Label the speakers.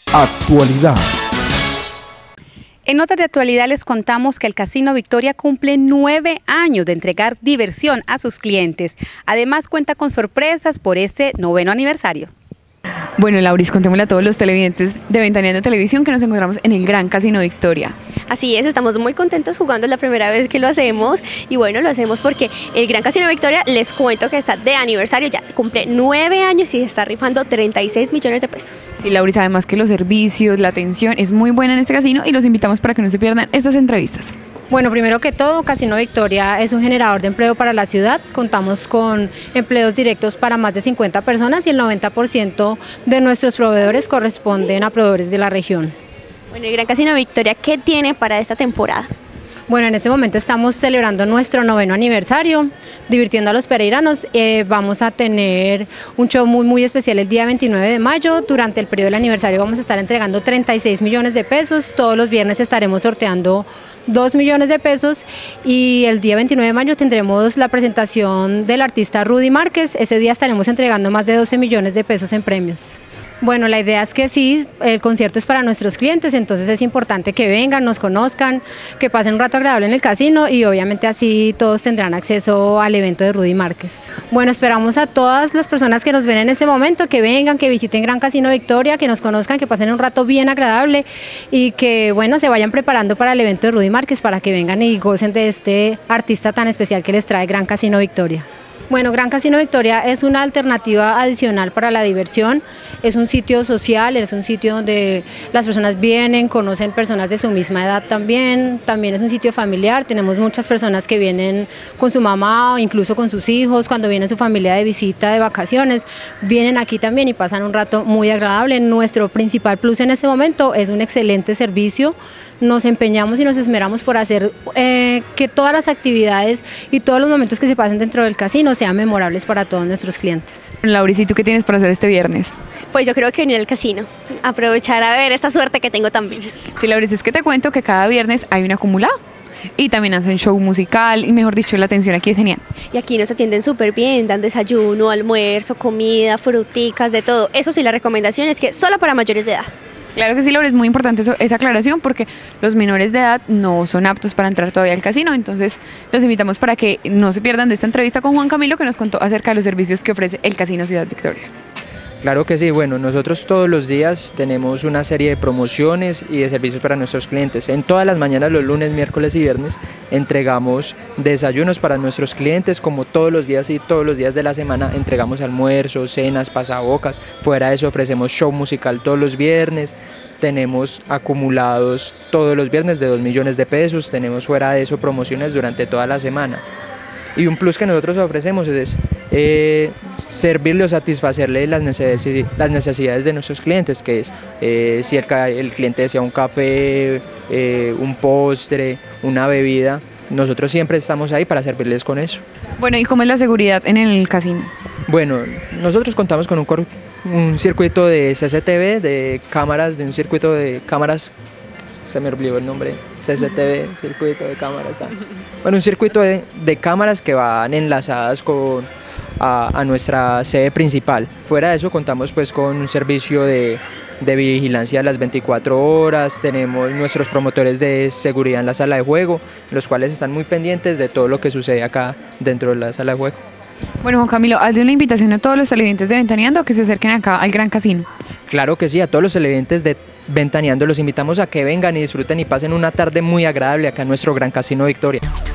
Speaker 1: Actualidad.
Speaker 2: En notas de actualidad les contamos que el Casino Victoria cumple 9 años de entregar diversión a sus clientes. Además cuenta con sorpresas por este 9º aniversario.
Speaker 3: Bueno, Lauris, contémosle a todos los televidentes de Ventaneando Televisión que nos encontramos en el Gran Casino Victoria.
Speaker 4: Así es, estamos muy contentos jugando, es la primera vez que lo hacemos y bueno, lo hacemos porque el Gran Casino Victoria, les cuento que está de aniversario, ya cumple 9 años y está rifando 36 millones de pesos.
Speaker 3: Sí, Lauris, además que los servicios, la atención es muy buena en este casino y los invitamos para que no se pierdan estas entrevistas.
Speaker 5: Bueno, primero que todo, Casino Victoria es un generador de empleo para la ciudad. Contamos con empleos directos para más de 50 personas y el 90% de nuestros proveedores corresponden a proveedores de la región.
Speaker 4: Bueno, el Gran Casino Victoria, ¿qué tiene para esta temporada?
Speaker 5: Bueno, en este momento estamos celebrando nuestro 9º aniversario, divirtiendo a los pereiranos. Vamos a tener un show muy especial el día 29 de mayo. Durante el periodo del aniversario vamos a estar entregando 36 millones de pesos. Todos los viernes estaremos sorteando 2 millones de pesos y el día 29 de mayo tendremos la presentación del artista Rudy Márquez. Ese día estaremos entregando más de 12 millones de pesos en premios. Bueno, la idea es que sí, el concierto es para nuestros clientes, entonces es importante que vengan, nos conozcan, que pasen un rato agradable en el casino y obviamente así todos tendrán acceso al evento de Rudy Márquez. Bueno, esperamos a todas las personas que nos ven en este momento, que vengan, que visiten Gran Casino Victoria, que nos conozcan, que pasen un rato bien agradable y que bueno, se vayan preparando para el evento de Rudy Márquez para que vengan y gocen de este artista tan especial que les trae Gran Casino Victoria. Bueno, Gran Casino Victoria es una alternativa adicional para la diversión, es un sitio social, es un sitio donde las personas vienen, conocen personas de su misma edad también es un sitio familiar, tenemos muchas personas que vienen con su mamá o incluso con sus hijos, cuando viene su familia de visita, de vacaciones, vienen aquí también y pasan un rato muy agradable. Nuestro principal plus en este momento es un excelente servicio. Nos empeñamos y nos esmeramos por hacer que todas las actividades y todos los momentos que se pasen dentro del casino sean memorables para todos nuestros clientes.
Speaker 3: Lauris, ¿y tú qué tienes para hacer este viernes?
Speaker 4: Pues yo creo que venir al casino, aprovechar a ver esta suerte que tengo también.
Speaker 3: Sí, Lauris, es que te cuento que cada viernes hay un acumulado y también hacen show musical y mejor dicho, la atención aquí es genial.
Speaker 4: Y aquí nos atienden súper bien, dan desayuno, almuerzo, comida, fruticas, de todo. Eso sí, la recomendación es que solo para mayores de edad.
Speaker 3: Claro que sí, Laura, es muy importante esa aclaración porque los menores de edad no son aptos para entrar todavía al casino, entonces los invitamos para que no se pierdan de esta entrevista con Juan Camilo que nos contó acerca de los servicios que ofrece el Casino Ciudad Victoria.
Speaker 6: Claro que sí, bueno, nosotros todos los días tenemos una serie de promociones y de servicios para nuestros clientes. En todas las mañanas, los lunes, miércoles y viernes, entregamos desayunos para nuestros clientes, como todos los días y todos los días de la semana entregamos almuerzos, cenas, pasabocas. Fuera de eso ofrecemos show musical todos los viernes. Tenemos acumulados todos los viernes de 2 millones de pesos, tenemos fuera de eso promociones durante toda la semana. Y un plus que nosotros ofrecemos es servirle o satisfacerle las necesidades de nuestros clientes, que es si el cliente desea un café, un postre, una bebida, nosotros siempre estamos ahí para servirles con eso.
Speaker 3: Bueno, ¿y cómo es la seguridad en el casino?
Speaker 6: Bueno, nosotros contamos con un circuito de CCTV, de un circuito de cámaras, se me olvidó el nombre, CCTV, circuito de cámaras. Bueno, un circuito de cámaras que van enlazadas a nuestra sede principal. Fuera de eso contamos pues con un servicio de vigilancia a las 24 horas, tenemos nuestros promotores de seguridad en la sala de juego, los cuales están muy pendientes de todo lo que sucede acá dentro de la sala de juego.
Speaker 3: Bueno, Juan Camilo, hazle una invitación a todos los televidentes de Ventaneando que se acerquen acá al Gran Casino.
Speaker 6: Claro que sí, a todos los televidentes de Ventaneando los invitamos a que vengan y disfruten y pasen una tarde muy agradable acá en nuestro Gran Casino Victoria.